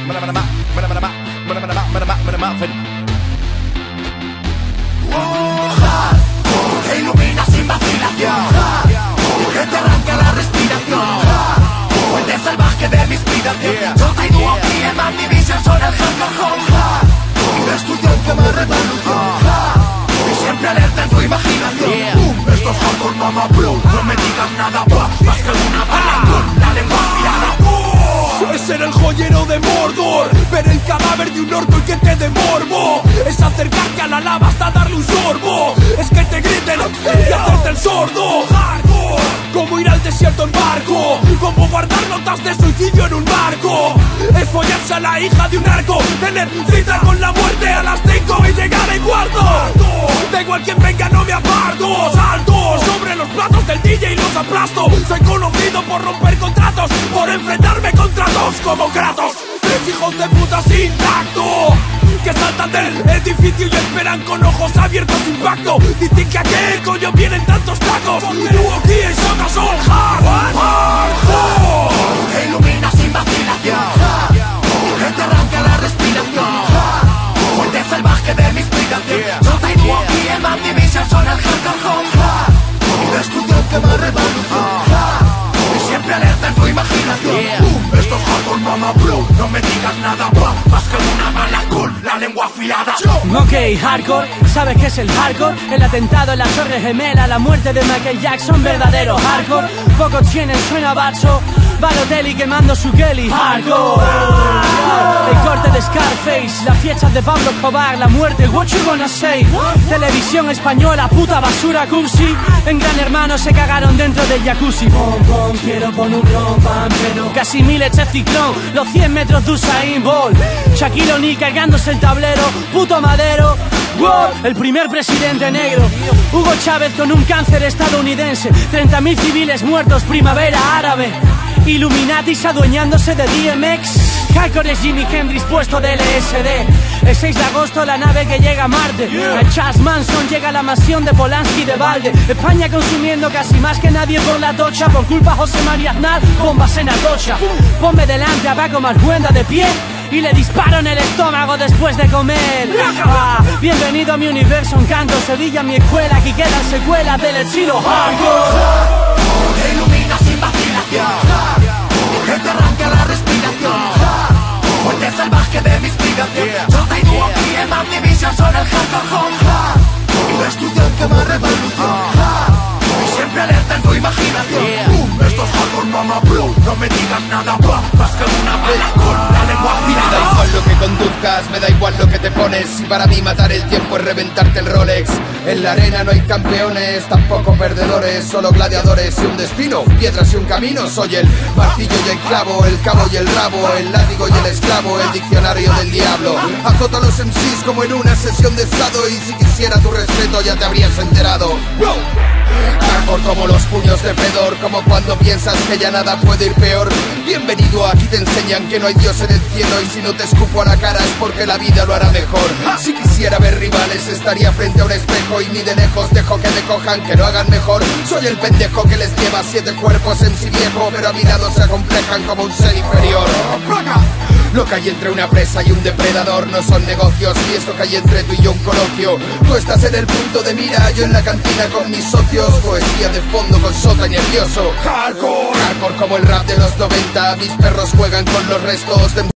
Te ilumina sin vacilación, que te arranca la respiración. Fuente salvaje de mi inspiración. Jota y Duo y el Man Division son el hardcore home. Mi destrucción que me revolución. Y siempre alerta en tu imaginación. Esto es hardcore mama bro. No me digas nada más que una bala con la lengua afilada. Es ser el joyero de Mordor, ver el cadáver de un orco y que te dé morbo. Es acercarte a la lava hasta darle un sorbo. Es que te griten y hacerte el sordo. Hardcore, como ir al desierto en barco, como guardar notas de suicidio en un barco. Es follarse a la hija de un arco, tener cita con la muerte a las 5 y llegar en cuarto. Da igual quien venga, no me aparto. Salto sobre los platos del DJ y los aplasto. Soy conocido por romper contratos, por enfrentarme contra dos como Kratos. Tres hijos de puta sin tacto, que saltan del edificio y esperan con ojos abiertos impacto. Dicen que a qué coño vienen tantos tacos. Duo aquí y Shota son hardcore. Te ilumina sin vacilación, que te arranca la respiración. Fuente salvaje de mi inspiración. Jota y Duo y el Man Division son el hardcore home. Mi destrucción que me revolución. Y siempre alerta en tu imaginación. Esto es hardcore mama bro. No me digas nada más que una bala con la lengua afilada. Ok, hardcore, ¿sabes qué es el hardcore? El atentado en la Torre Gemela, la muerte de Michael Jackson, verdadero hardcore. Pocos tienen, suena bacho, Balotelli quemando su Kelly. Hardcore. El corte de Scarface, las fiestas de Pablo Escobar, la muerte, what you gonna say? Televisión española, puta basura cursi. En Gran Hermano se cagaron dentro del jacuzzi. Pom pom, quiero con un rompan, pero casi 1000 eche ciclón, los 100 metros de Usain Bolt. Shaquille O'Neal cargándose el tablero, puto Madero. Wow, el primer presidente negro. Hugo Chávez con un cáncer estadounidense. 30.000 civiles muertos, primavera árabe. Illuminatis adueñándose de DMX. Hardcore es Jimi Hendrix puesto de LSD. El 6 de agosto la nave que llega a Marte. A Charles Manson llega a la mansión de Polanski de Valde. España consumiendo casi más que nadie por la tocha. Por culpa José María Aznar, bombas en Atocha. Ponme delante a Paco Marcuenda de pie y le disparo en el estómago después de comer. Bienvenido a mi universo, Encanto, Sevilla, mi escuela. Aquí quedan secuelas del estilo hardcore. Te ilumina sin vacilación, que te arranca la respiración. Fuente salvaje de mi inspiración. Jota y Duo y el Man Division son el hardcore home. Mi destrucción que me revolución. Y siempre alerta en tu imaginación. Esto es hardcore mama bro. No me digas nada más que una bala con la lengua afilada. Me da igual lo que conduzcas, me da igual lo que te pones. Y para mí matar el tiempo es reventarte el Rolex. En la arena no hay campeones, tampoco perdedores, solo gladiadores y un destino, piedras y un camino. Soy el martillo y el clavo, el cabo y el rabo, el látigo y el esclavo, el diccionario del diablo. Azoto a los MCs como en una sesión de estado. Y si quisiera tu respeto ya te habrías enterado. Hardcore como los puños de Fedor, como cuando piensas que ya nada puede ir peor. Bienvenido, aquí te enseñan que no hay Dios en el cielo. Y si no te escupo a la cara es porque la vida lo hará mejor. Si quisiera ver rivales estaría frente a un espejo. Y ni de lejos dejo que me cojan, que lo hagan mejor. Soy el pendejo que les lleva 7 cuerpos en sí viejo, pero a mi lado se acomplejan como un ser inferior. Lo que hay entre una presa y un depredador no son negocios, y esto que hay entre tú y yo un coloquio. Tú estás en el punto de mira, yo en la cantina con mis socios. Poesía de fondo con Shota y nervioso. Hardcore, hardcore como el rap de los 90. Mis perros juegan con los restos de